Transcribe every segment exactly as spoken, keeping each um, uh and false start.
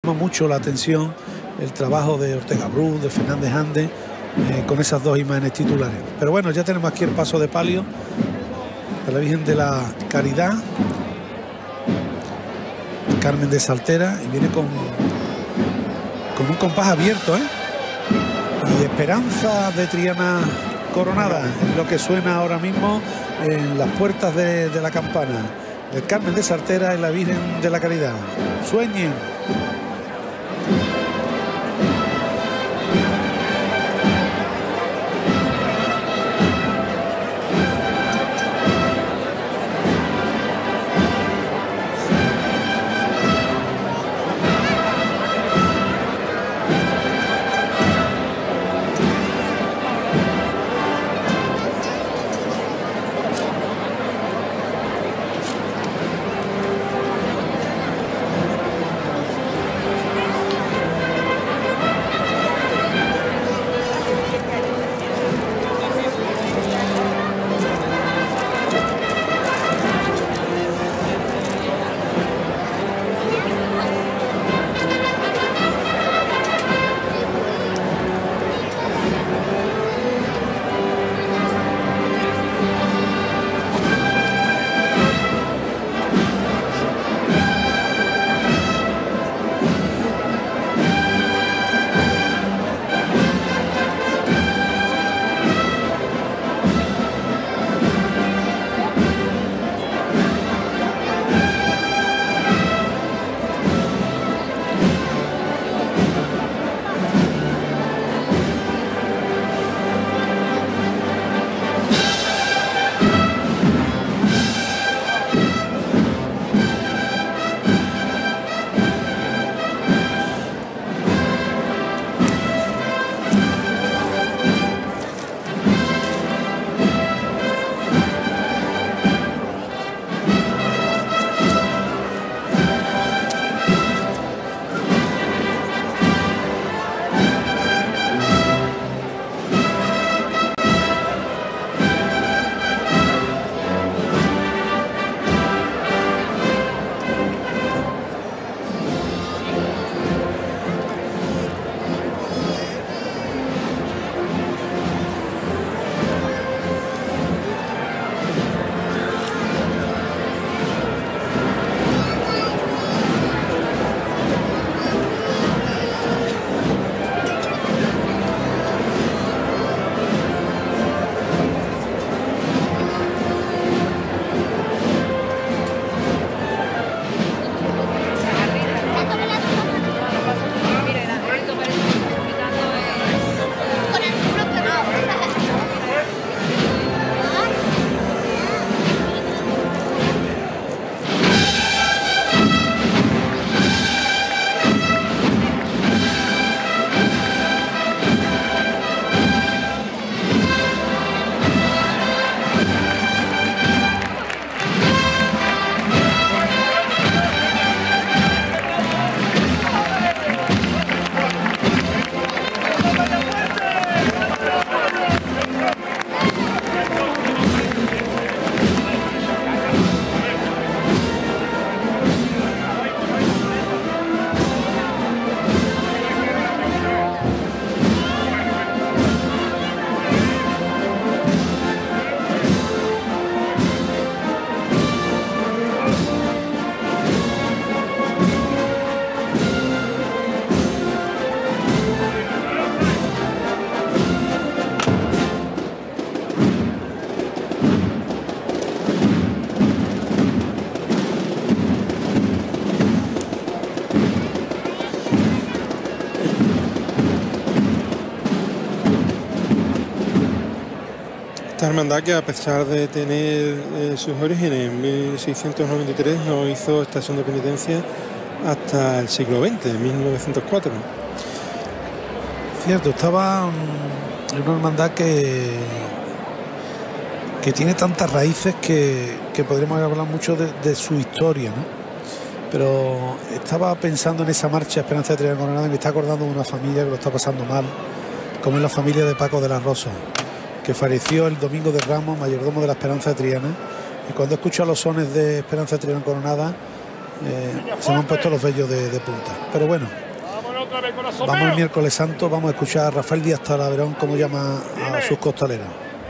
mucho la atención el trabajo de Ortega Bru, de Fernández Ande, eh, con esas dos imágenes titulares. Pero bueno, ya tenemos aquí el paso de palio de la Virgen de la Caridad, Carmen de Saltera, y viene con, con un compás abierto, ¿eh? Y Esperanza de Triana Coronada, es lo que suena ahora mismo en las puertas de, de la campana. El Carmen de Saltera y la Virgen de la Caridad. Sueñen. Esta hermandad, que a pesar de tener eh, sus orígenes en mil seiscientos noventa y tres, no hizo estación de penitencia hasta el siglo veinte, en mil novecientos cuatro. Cierto, estaba en una hermandad que que tiene tantas raíces que, que podríamos hablar mucho de, de su historia, ¿no? Pero estaba pensando en esa marcha Esperanza de Triana Coronada y me está acordando de una familia que lo está pasando mal, como es la familia de Paco de las Rosas, que falleció el domingo de Ramos, mayordomo de la Esperanza de Triana, y cuando escucho los sones de Esperanza de Triana Coronada eh, se me han puesto los vellos de, de punta. Pero bueno, vamos el miércoles santo, vamos a escuchar a Rafael Díaz Talaverón cómo llama a sus costaleros.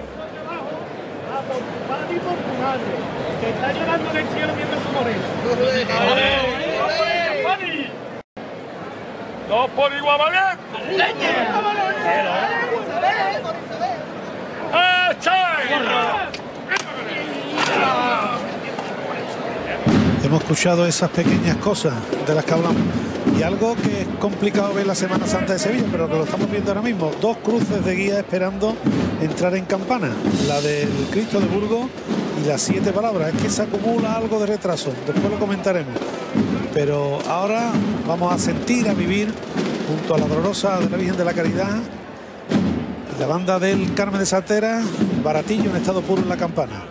Que está llorando en el cielo viendo su morena. Dos por igual, ¿vale? Hemos escuchado esas pequeñas cosas de las que hablamos. Y algo que es complicado ver la Semana Santa de Sevilla, pero que lo estamos viendo ahora mismo. Dos cruces de guía esperando entrar en campana. La del Cristo de Burgos y las siete palabras. Es que se acumula algo de retraso. Después lo comentaremos. Pero ahora vamos a sentir, a vivir junto a la Dolorosa de la Virgen de la Caridad, la banda del Carmen de Saltera, el Baratillo en estado puro en la campana.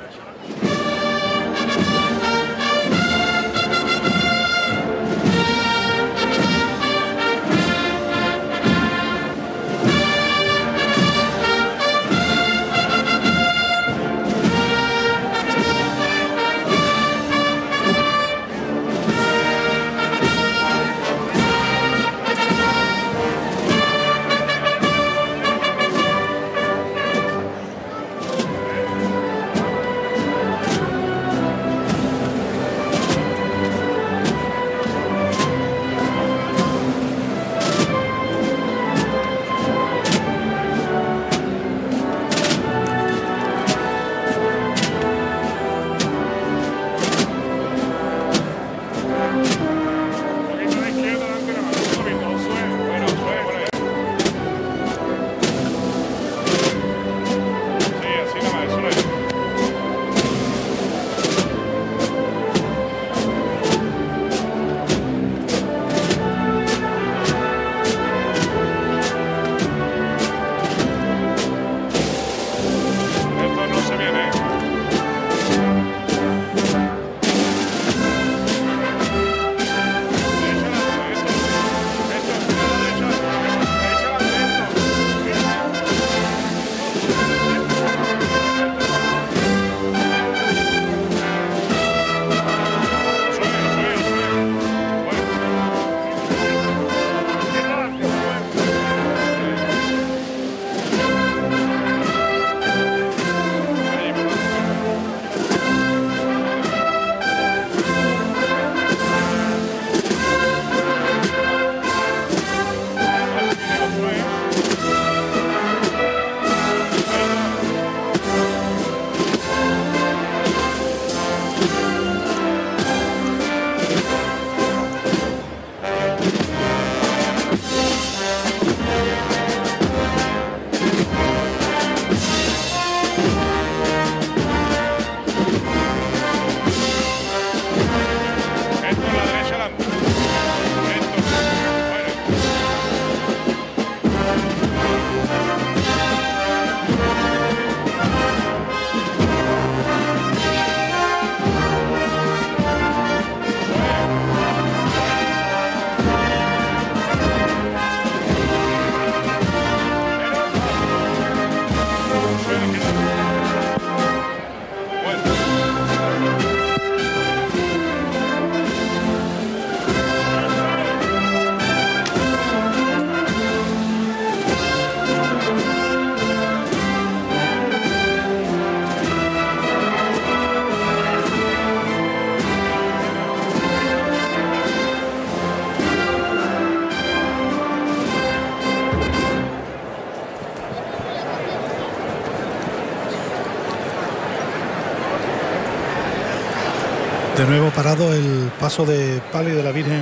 De nuevo parado el paso de palio de la Virgen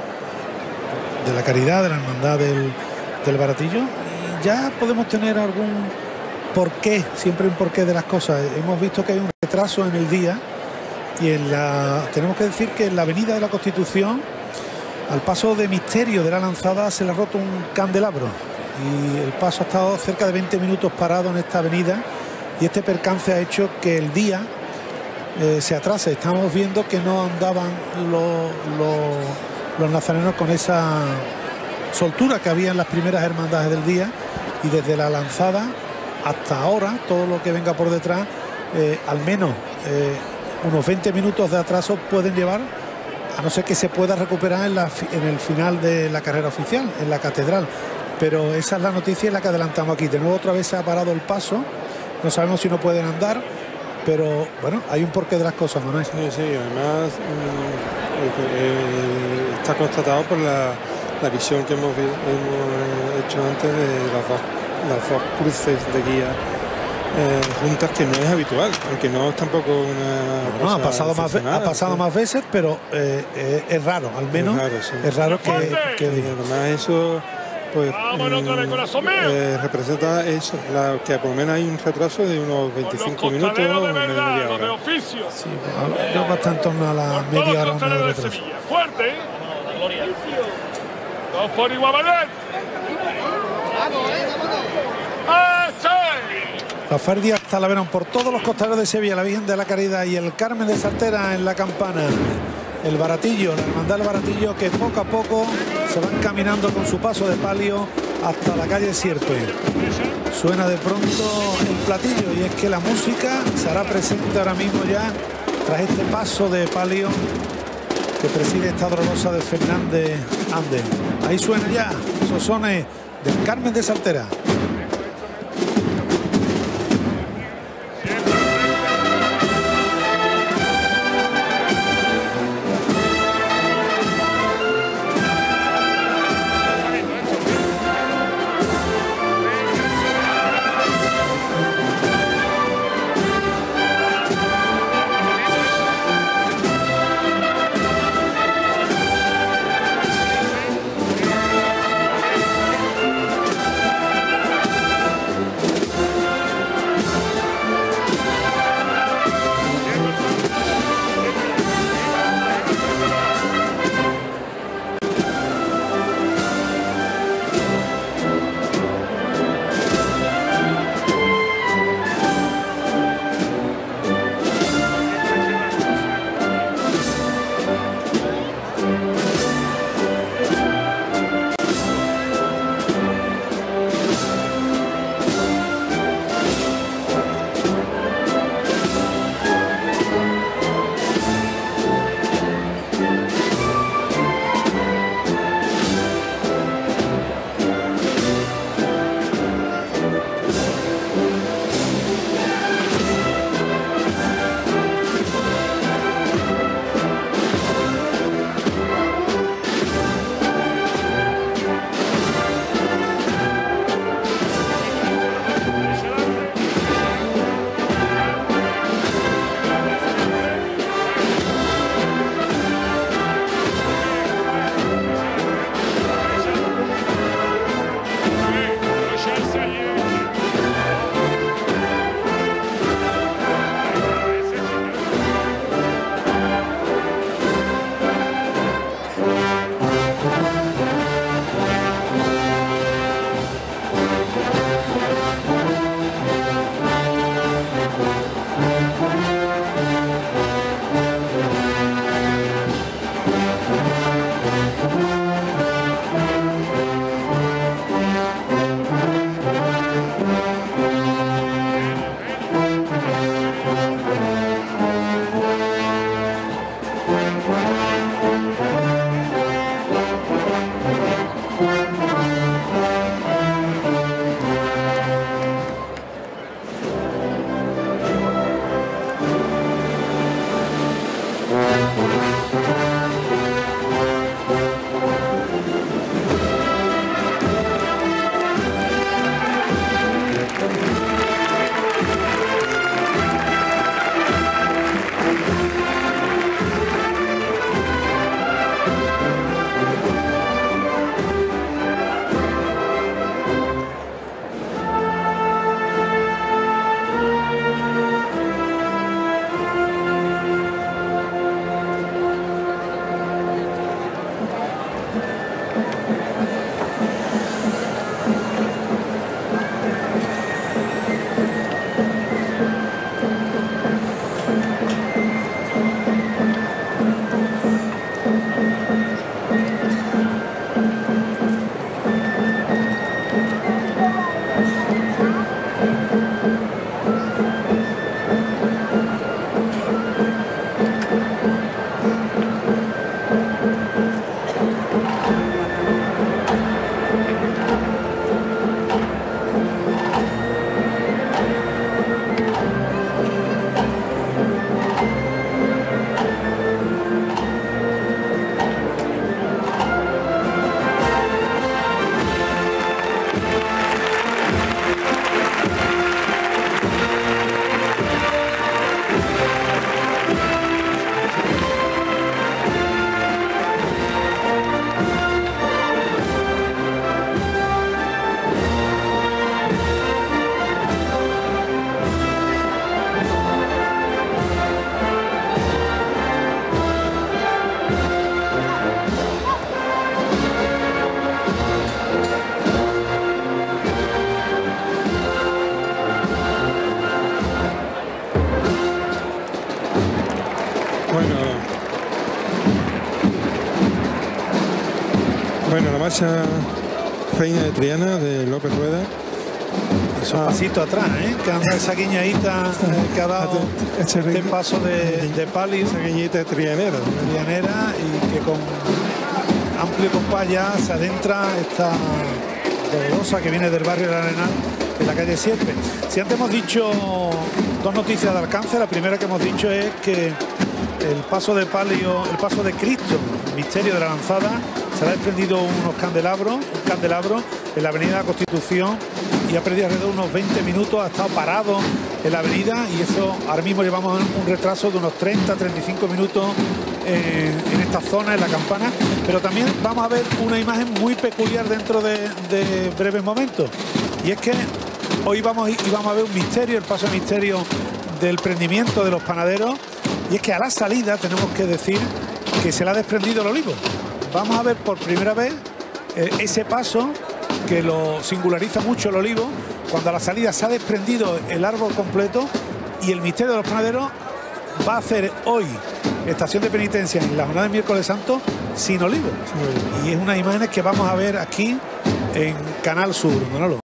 de la Caridad, de la Hermandad del, del Baratillo. Y ya podemos tener algún porqué, siempre un porqué de las cosas. Hemos visto que hay un retraso en el día y en la tenemos que decir que en la Avenida de la Constitución, al paso de Misterio de la Lanzada, se le ha roto un candelabro y el paso ha estado cerca de veinte minutos parado en esta avenida, y este percance ha hecho que el día eh, se atrase. Estamos viendo que no andaban los, los, los nazarenos con esa soltura que había en las primeras hermandades del día, y desde la Lanzada hasta ahora todo lo que venga por detrás, eh, al menos eh, unos veinte minutos de atraso pueden llevar a no ser que se pueda recuperar en, la, en el final de la carrera oficial, en la catedral. Pero esa es la noticia en la que adelantamos aquí. De nuevo otra vez se ha parado el paso, no sabemos si no pueden andar, pero bueno, hay un porqué de las cosas, Manuel. Sí, sí, además mmm, eh, está constatado por la, la visión que hemos, hemos hecho antes de las dos, las dos cruces de guía eh, juntas, que no es habitual, aunque no es tampoco una no, cosa ha pasado más ha pasado ¿sí? más veces, pero eh, eh, es raro, al menos es raro, sí. es raro que, que y además eso pues mm, eh, representa eso, la, que por lo menos hay un retraso de unos veinticinco minutos o media hora. Sí, yo bastante en torno a la media hora, una hora de retraso. Fuerte. Dos por Iguabanet. Rafael Díaz Talaverón por todos los costaderos de Sevilla, la Virgen de la Caridad y el Carmen de Saltera en la campana. El Baratillo, la hermandad del Baratillo, que poco a poco se van caminando con su paso de palio hasta la calle Sierpe. Suena de pronto el platillo y es que la música se hará presente ahora mismo ya tras este paso de palio que preside esta dolorosa de Fernández Ande. Ahí suena ya esos sones del Carmen de Saltera. marcha Reina de Triana de López Rueda. Esos ah. pasitos atrás, ¿eh? Que anda esa guiñadita eh, que ha dado este, este paso de, de palio. Esa guiñita trianera. Trianera y que con amplio compás ya se adentra esta dolorosa que viene del barrio del Arenal, de la calle siete. Si antes hemos dicho dos noticias de alcance, la primera que hemos dicho es que el paso de palio, el paso de Cristo, el misterio de la lanzada, se le ha desprendido unos candelabros, un candelabro en la avenida Constitución y ha perdido alrededor de unos veinte minutos, ha estado parado en la avenida y eso ahora mismo llevamos un retraso de unos treinta a treinta y cinco minutos en, en esta zona, en la Campana, pero también vamos a ver una imagen muy peculiar dentro de, de breves momentos y es que hoy vamos, y vamos a ver un misterio, el paso de misterio del prendimiento de los panaderos y es que a la salida tenemos que decir que se le ha desprendido el olivo. Vamos a ver por primera vez eh, ese paso que lo singulariza mucho el olivo, cuando a la salida se ha desprendido el árbol completo y el misterio de los panaderos va a hacer hoy estación de penitencia en la jornada de miércoles santo sin olivo. Y es unas imágenes que vamos a ver aquí en Canal Sur, Manolo.